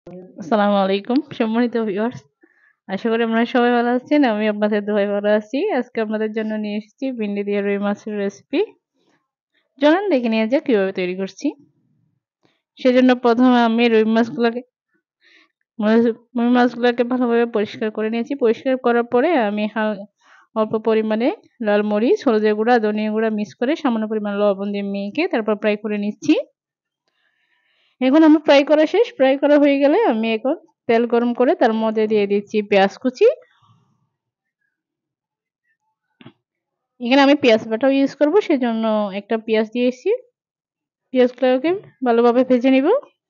আসসালামু আলাইকুম সম্মানিত ভিউয়ার্স, আশা করি আপনারা সবাই ভালো আছেন। আমি আপনাদের দোয়ায় ভালো আছি। আজকে আপনাদের জন্য নিয়ে এসেছি ভিন্ডি দিয়ে রুই মাছের রেসিপি। চলুন দেখে নিয়ে যাক কিভাবে তৈরি করছি। সেজন্য প্রথমে আমি রুই মাছগুলোকে ভালোভাবে পরিষ্কার করে নিয়েছি। পরিষ্কার করার পরে আমি অল্প পরিমাণে লাল মরিচ, হলুদের গুঁড়া, ধনিয়া গুঁড়া মিক্স করে সামান্য পরিমাণ লবণ দিয়ে মেখে তারপর ফ্রাই করে নিচ্ছি। এখন আমার ফ্রাই করা শেষ। ফ্রাই করা হয়ে গেলে আমি এখন তেল গরম করে তার মধ্যে দিয়ে দিচ্ছি পেঁয়াজ কুচি। এখানে আমি পেঁয়াজ বাটাও ইউজ করব, সেজন্য একটা পেঁয়াজ দিয়েছি। পেঁয়াজগুলোকে ভালোভাবে ভেজে নিব।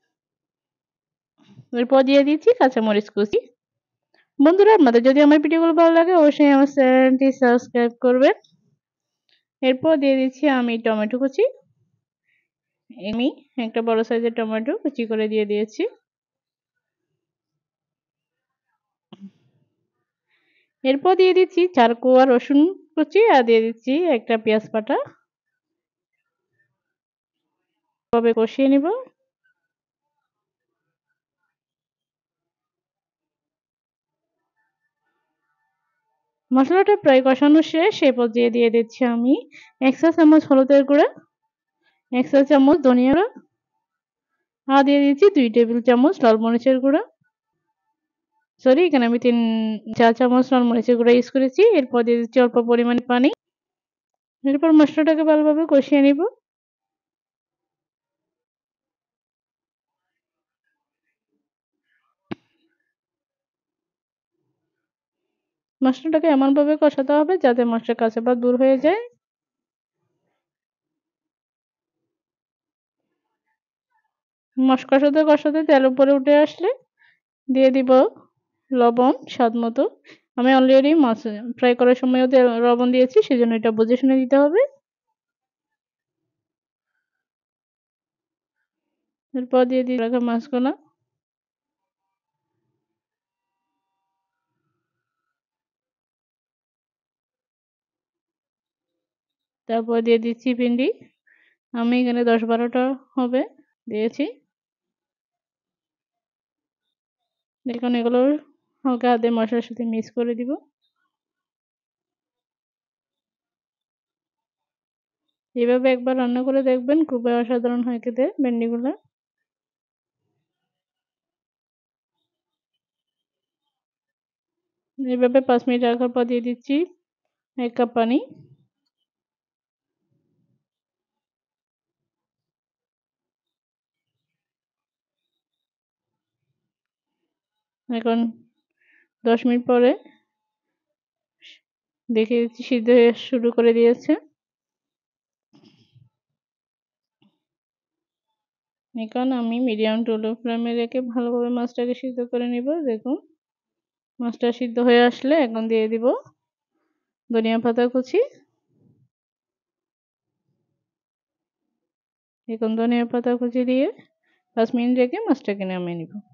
এরপর দিয়ে দিচ্ছি কাঁচামরিচ কুচি। বন্ধুরা, আপনাদের যদি আমার ভিডিওগুলো ভালো লাগে অবশ্যই আমার চ্যানেলটি সাবস্ক্রাইব করবেন। এরপর দিয়ে দিচ্ছি আমি টমেটো কুচি। আমি একটা বড় সাইজের টমেটো কুচি করে দিয়ে দিয়েছি। এরপর দিয়ে দিচ্ছি 4 কোয়া রসুন কুচি আর দিয়ে দিচ্ছি একটা পেঁয়াজ বাটা। ভাবে কষিয়ে নিব। মশলাটা প্রায় কষানো শেষ। এই পর্যায়ে দিয়ে দিচ্ছি আমি 1 চা চামচ হলুদের গুঁড়া, 1 চা চামচ ধনিয়া গুঁড়া আর দিয়ে দিচ্ছি 2 টেবিল চামচ লাল মরিচের গুঁড়া। এখানে আমি 4 চামচ লাল মরিচের গুঁড়া ইউজ করেছি। এরপর দিয়ে দিচ্ছি অল্প পরিমাণে পানি। এরপর মশলাটাকে ভালোভাবে কষিয়ে নিব। মশলাটাকে এমনভাবে কষাতে হবে যাতে মশলার কাঁচা ভাব দূর হয়ে যায়। কষাতে কষাতে তেল উপরে উঠে আসলে দিয়ে দিব লবণ স্বাদ মতো। আমি অলরেডি মাছ ফ্রাই করার সময়ও লবণ দিয়েছি, সেজন্য এটা বুঝে শুনে দিতে হবে। এরপর দিয়ে দিই রাখা মাছগুলো। তারপর দিয়ে দিচ্ছি ভিন্ডি। আমি এখানে 10-12টা হবে দিয়েছি। এখন এগুলো হালকা হাতে মশলার সাথে মিক্স করে দিব। এভাবে একবার রান্না করে দেখবেন, খুবই অসাধারণ হয় খেতে ভেন্ডিগুলা। এভাবে 5 মিনিট রাখার পর দিয়ে দিচ্ছি 1 কাপ পানি। এখন 10 মিনিট পরে দেখে দিচ্ছি সিদ্ধ হয়ে শুরু করে দিয়েছে। এখন আমি মিডিয়াম টু লো ফ্লেমে রেখে ভালোভাবে মাছটাকে সিদ্ধ করে নিব। দেখুন মাছটা সিদ্ধ হয়ে আসলে এখন দিয়ে দিব ধনিয়া পাতা কুচি। এখন ধনিয়া পাতা কুচি দিয়ে 5 মিনিট রেখে মাছটাকে নামিয়ে নিব।